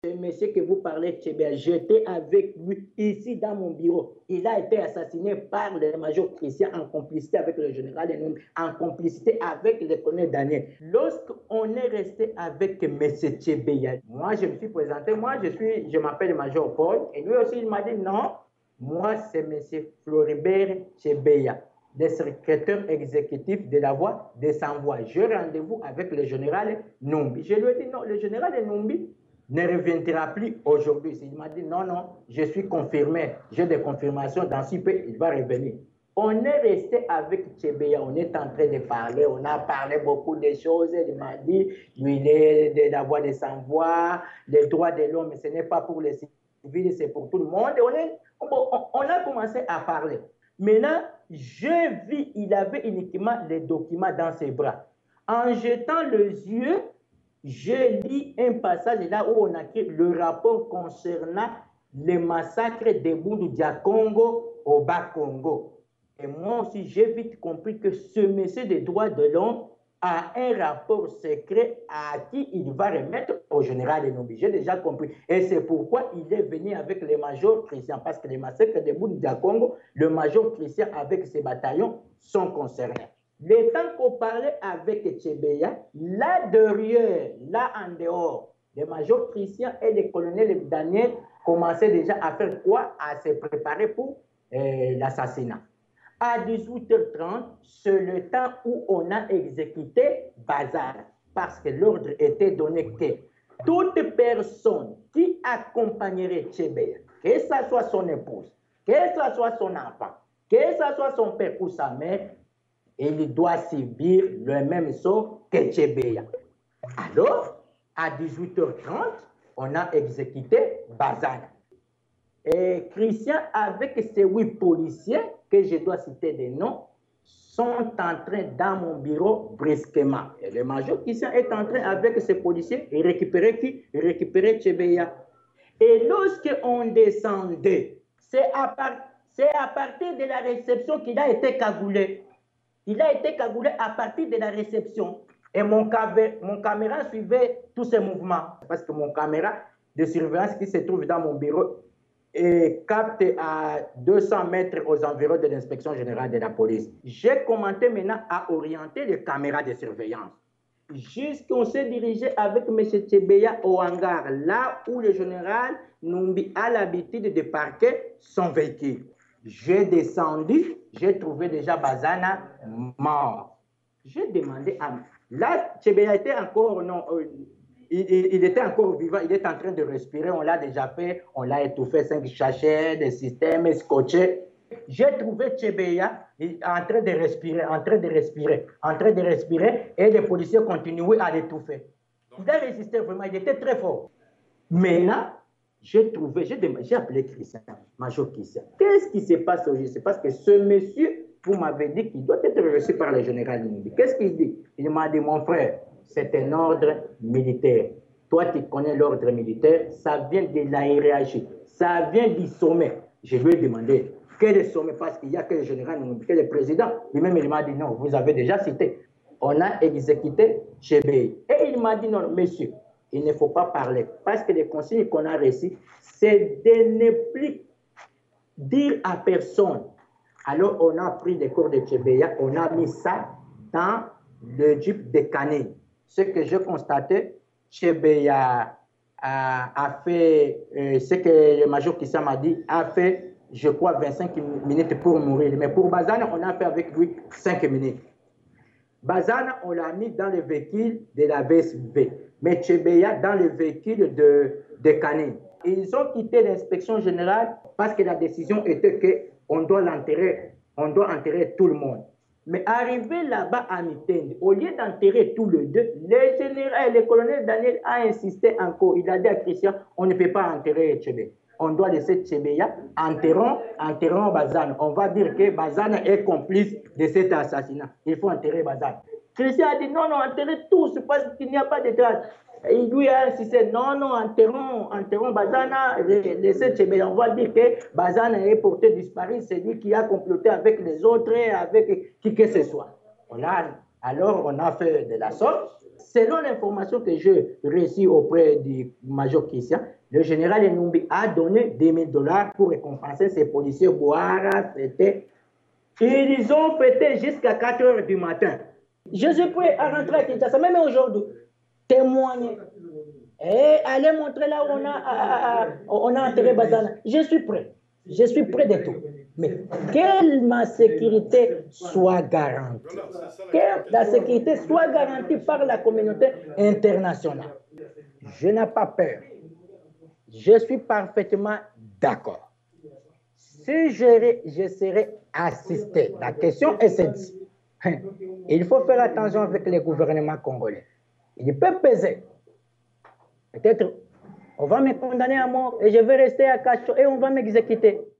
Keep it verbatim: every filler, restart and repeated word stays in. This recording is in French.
Ce monsieur que vous parlez, Tchébéa, j'étais avec lui ici dans mon bureau. Il a été assassiné par le major Christian en complicité avec le général Enumbi, en complicité avec le colonel Daniel. Lorsqu'on est resté avec monsieur Tchébéa, moi je me suis présenté, moi je suis, je m'appelle major Paul, et lui aussi il m'a dit non, moi c'est monsieur Floribert Tchébéa, le secrétaire exécutif de la voie des sans-voix. J'ai rendez-vous avec le général Numbi. Je lui ai dit non, le général Numbi ne reviendra plus aujourd'hui. Il m'a dit non, non, je suis confirmé, j'ai des confirmations, dans six peu, il va revenir. On est resté avec Tchébéa, on est en train de parler, on a parlé beaucoup de choses. Il m'a dit, lui, il est de la voix des sans-voix, les droits de l'homme, ce n'est pas pour les civils, c'est pour tout le monde. On, est, on, on a commencé à parler. Maintenant, je vis, il avait uniquement les documents dans ses bras. En jetant les yeux, je lis un passage là où on a écrit le rapport concernant le massacre de Bundu Dia Congo au Bas-Congo. Et moi aussi, j'ai vite compris que ce monsieur des droits de l'homme a un rapport secret à qui il va remettre au général Enumbi. J'ai déjà compris. Et c'est pourquoi il est venu avec le major Christian. Parce que les massacres de Bundu Dia Congo, le major Christian avec ses bataillons sont concernés. Le temps qu'on parlait avec Tchébéa, là derrière, là en dehors, le major Christian et le colonel Daniel commençaient déjà à faire quoi? À se préparer pour euh, l'assassinat. À dix-huit heures trente, c'est le temps où on a exécuté Bazar, parce que l'ordre était donné que toute personne qui accompagnerait Tchébéa, que ce soit son épouse, que ce soit son enfant, que ce soit son père ou sa mère, il doit subir le même sort que Tchébéa. Alors, à dix-huit heures trente, on a exécuté Bazana. Et Christian, avec ces huit policiers, que je dois citer des noms, sont entrés dans mon bureau brusquement. Et le major Christian est entré avec ces policiers et récupérer qui? Récupérer Tchébéa. Et lorsqu'on descendait, c'est à, part... à partir de la réception qu'il a été cagoulé. Il a été cagoulé à partir de la réception. Et mon, cavé, mon caméra suivait tous ces mouvements. Parce que mon caméra de surveillance qui se trouve dans mon bureau et capte à deux cents mètres aux environs de l'inspection générale de la police. J'ai commencé maintenant à orienter les caméras de surveillance. Jusqu'on s'est dirigé avec M. Tchébéa au hangar, là où le général Numbi a l'habitude de parquer son véhicule. J'ai descendu, j'ai trouvé déjà Bazana mort. J'ai demandé à... Là, Tchébéa était encore... Non, euh, il, il était encore vivant, il est en train de respirer, on l'a déjà fait, on l'a étouffé, cinq sachets, des systèmes scotchés. J'ai trouvé Tchébéa en train de respirer, en train de respirer, en train de respirer, et les policiers continuaient à l'étouffer. Il a résisté vraiment, il était très fort. Maintenant, j'ai trouvé, j'ai appelé Christian, Major Christian. Qu'est-ce qui se passe aujourd'hui? C'est parce que ce monsieur, vous m'avez dit qu'il doit être reçu par le général Numbi. Qu'est-ce qu'il dit? Il m'a dit, mon frère, c'est un ordre militaire. Toi, tu connais l'ordre militaire, ça vient de la hiérarchie, ça vient du sommet. Je lui ai demandé, quel est le sommet? Parce qu'il n'y a que le général Numbi, que le président. Lui-même, il m'a dit, non, vous avez déjà cité. On a exécuté Tchébéa. Et il m'a dit, non, monsieur, il ne faut pas parler. Parce que les consignes qu'on a reçues, c'est de ne plus dire à personne. Alors, on a pris les corps de Tchébéa, on a mis ça dans le jeep de Canine. Ce que j'ai constaté, Tchébéa a, a fait, euh, ce que le major Kissa m'a dit, a fait, je crois, vingt-cinq minutes pour mourir. Mais pour Bazana, on a fait avec lui cinq minutes. Bazana, on l'a mis dans le véhicule de la V S V. Mais Tchébéa dans le véhicule de, de Canine. Ils ont quitté l'inspection générale parce que la décision était qu'on doit l'enterrer, on doit enterrer tout le monde. Mais arrivé là-bas à Mitende, au lieu d'enterrer tous les deux, le général, le colonel Daniel a insisté encore. Il a dit à Christian, on ne peut pas enterrer Tchébéa. On doit laisser Tchébéa, enterrons, enterrons Bazana. On va dire que Bazana est complice de cet assassinat. Il faut enterrer Bazana. Christian a dit non, non, enterrez tous parce qu'il n'y a pas de traces. Il lui a insisté, non, non, enterrons, enterrons Bazana, laissez Tchébéa. On va dire que Bazana est porté disparu, c'est lui qui a comploté avec les autres, avec qui que ce soit. On a, alors on a fait de la sorte. selon l'information que j'ai reçue auprès du major Christian, le général Enumbi a donné deux mille dollars pour récompenser ces policiers. Boara, c'était... Ils ont fêté jusqu'à quatre heures du matin. Je suis prêt à rentrer à Kinshasa, même aujourd'hui, témoigner. Et aller montrer là où on a, à, à, on a enterré Bazana. Je suis prêt. Je suis prêt de tout. Mais que ma sécurité soit garantie. Que la sécurité soit garantie par la communauté internationale. Je n'ai pas peur. Je suis parfaitement d'accord. Si je, je serais assisté, la question est celle-ci. Il faut faire attention avec les gouvernements congolais. Il peut peser. Peut-être on va me condamner à mort et je vais rester à Cacho et on va m'exécuter.